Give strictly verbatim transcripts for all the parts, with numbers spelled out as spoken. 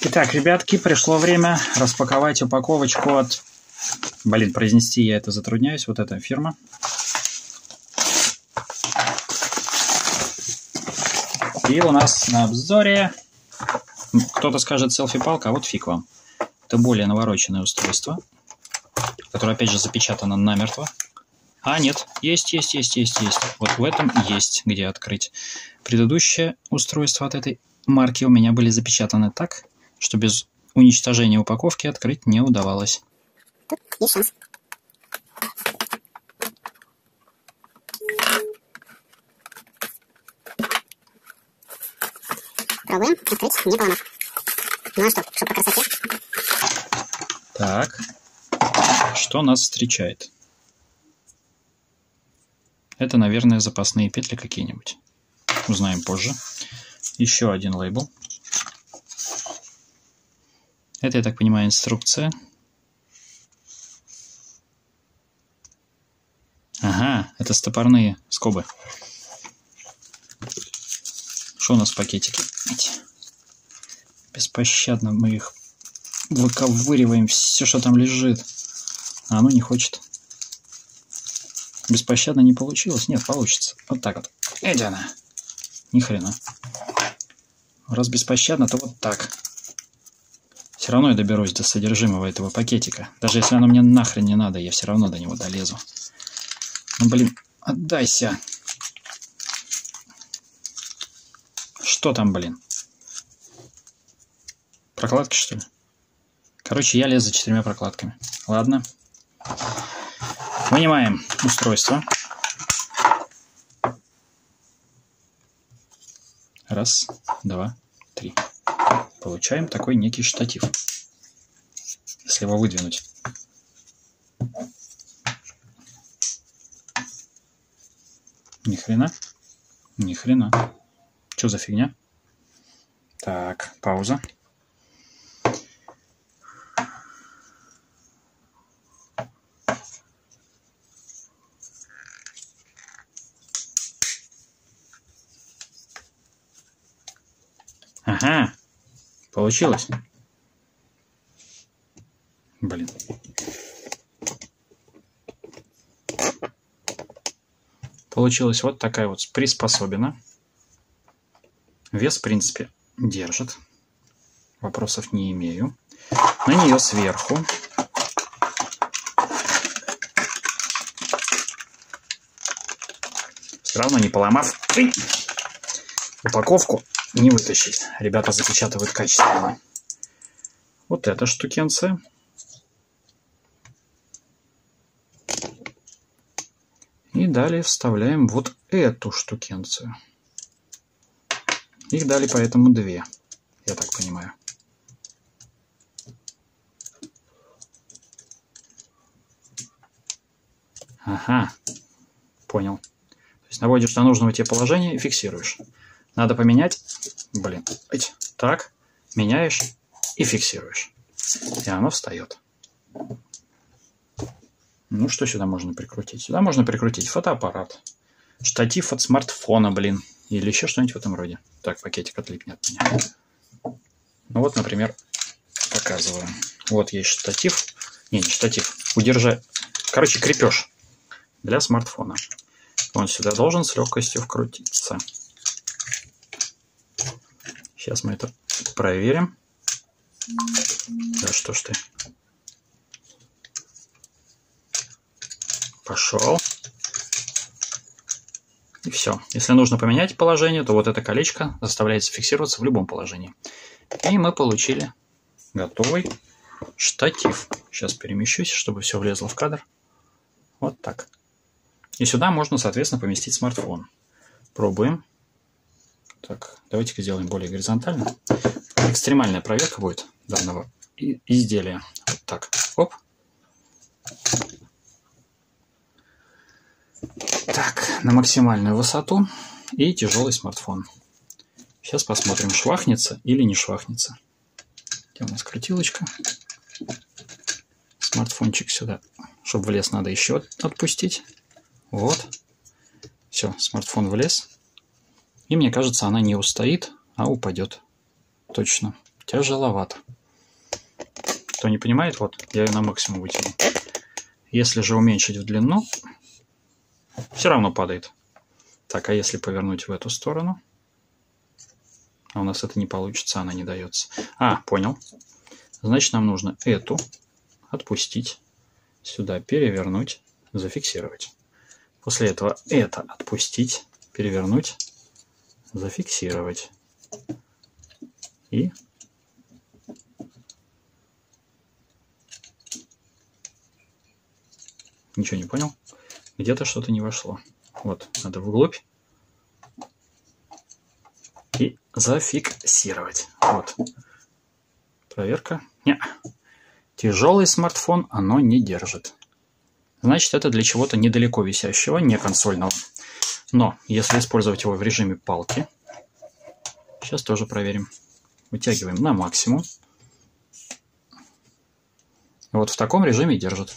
Итак, ребятки, пришло время распаковать упаковочку от... Блин, произнести я это затрудняюсь. Вот эта фирма. И у нас на обзоре... Кто-то скажет селфи-палка, а вот фиг вам. Это более навороченное устройство, которое, опять же, запечатано намертво. А, нет, есть, есть, есть, есть, есть. Вот в этом есть где открыть. Предыдущее устройство от этой марки у меня были запечатаны так, что без уничтожения упаковки открыть не удавалось. Тут есть шанс. Пробуем открыть, не поломав. Ну а что, что по красоте? Так, что нас встречает? Это, наверное, запасные петли какие-нибудь. Узнаем позже. Еще один лейбл. Это, я так понимаю, инструкция. Ага, это стопорные скобы. Что у нас в пакетике? Беспощадно мы их выковыриваем, все, что там лежит. А оно не хочет. Беспощадно не получилось? Нет, получится. Вот так вот. Эдя она. Ни хрена. Раз беспощадно, то вот так. Все равно я доберусь до содержимого этого пакетика. Даже если оно мне нахрен не надо, я все равно до него долезу. Ну, блин, отдайся. Что там, блин? Прокладки, что ли? Короче, я лез за четырьмя прокладками. Ладно. Вынимаем устройство. Раз, два, три. Получаем такой некий штатив. Если его выдвинуть. Ни хрена. Ни хрена. Что за фигня? Так, пауза. Ага, получилось. Блин. Получилась вот такая вот приспособина. Вес, в принципе, держит. Вопросов не имею. На нее сверху все равно не поломав упаковку, не вытащить. Ребята запечатывают качественно. Вот эта штукенция. И далее вставляем вот эту штукенцию. Их дали поэтому две, я так понимаю. Ага, понял. То есть наводишь до нужного тебе положения и фиксируешь. Надо поменять, блин, так, меняешь и фиксируешь. И оно встает. Ну, что сюда можно прикрутить? Сюда можно прикрутить фотоаппарат, штатив от смартфона, блин, или еще что-нибудь в этом роде. Так, пакетик отлипнет от меня. Ну вот, например, показываю. Вот есть штатив. Не, не штатив. Удержать. Короче, крепеж для смартфона. Он сюда должен с легкостью вкрутиться. Сейчас мы это проверим. Да что ж ты. Пошел. И все. Если нужно поменять положение, то вот это колечко заставляется фиксироваться в любом положении. И мы получили готовый штатив. Сейчас перемещусь, чтобы все влезло в кадр. Вот так. И сюда можно, соответственно, поместить смартфон. Пробуем. Так, давайте-ка сделаем более горизонтально. Экстремальная проверка будет данного изделия. Вот так. Оп. Так, на максимальную высоту и тяжелый смартфон. Сейчас посмотрим, швахнется или не швахнется. Где у нас крутилочка? Смартфончик сюда. Чтобы влез, надо еще отпустить. Вот. Все, смартфон влез. И мне кажется, она не устоит, а упадет. Точно. тяжеловато. Кто не понимает, вот, я ее на максимум вытянул. Если же уменьшить в длину, все равно падает. Так, а если повернуть в эту сторону? А у нас это не получится, она не дается. А, понял. Значит, нам нужно эту отпустить, сюда перевернуть, зафиксировать. После этого это отпустить, перевернуть, зафиксировать. И ничего не понял. Где-то что-то не вошло. Вот, надо вглубь. И зафиксировать. Вот. Проверка. Не. Тяжелый смартфон оно не держит. Значит, это для чего-то недалеко висящего, не консольного. Но если использовать его в режиме палки, сейчас тоже проверим. Вытягиваем на максимум. Вот в таком режиме держит.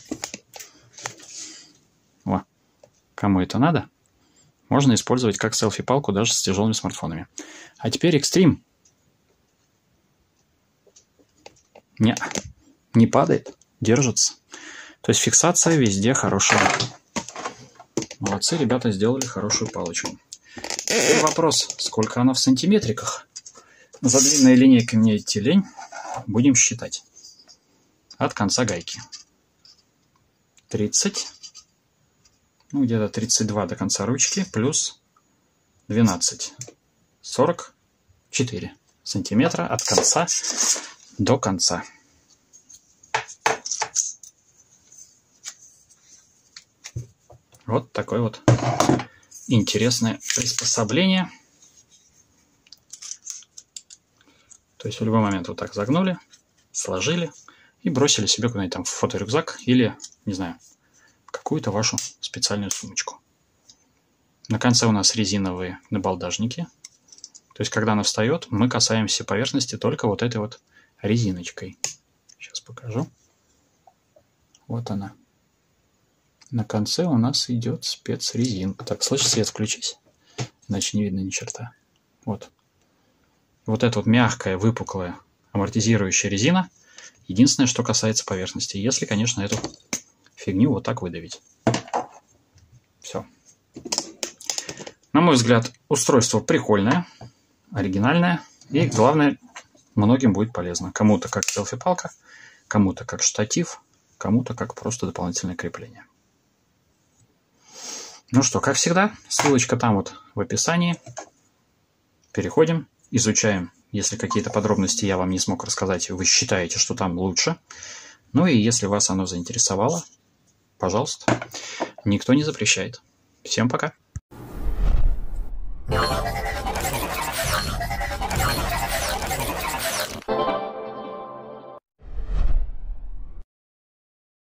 О, кому это надо, можно использовать как селфи-палку даже с тяжелыми смартфонами. А теперь экстрим. Не, не падает, держится. То есть фиксация везде хорошая. Молодцы, ребята, сделали хорошую палочку. И вопрос, сколько она в сантиметриках? За длинной линейкой мне идти лень. Будем считать. От конца гайки. тридцать. Ну, где-то тридцать два до конца ручки. Плюс двенадцать. сорок четыре сантиметра от конца до конца. Вот такое вот интересное приспособление. То есть в любой момент вот так загнули, сложили и бросили себе куда-нибудь там в фоторюкзак или, не знаю, в какую-то вашу специальную сумочку. На конце у нас резиновые набалдажники. То есть когда она встает, мы касаемся поверхности только вот этой вот резиночкой. Сейчас покажу. Вот она. На конце у нас идет спецрезинка. Так, слышь, свет включись, иначе не видно ни черта. Вот. Вот эта вот мягкая, выпуклая, амортизирующая резина. Единственное, что касается поверхности. Если, конечно, эту фигню вот так выдавить. Все. На мой взгляд, устройство прикольное, оригинальное. И, главное, многим будет полезно. Кому-то как селфи-палка, кому-то как штатив, кому-то как просто дополнительное крепление. Ну что, как всегда, ссылочка там вот в описании. Переходим, изучаем. Если какие-то подробности я вам не смог рассказать, вы считаете, что там лучше. Ну и если вас оно заинтересовало, пожалуйста, никто не запрещает. Всем пока.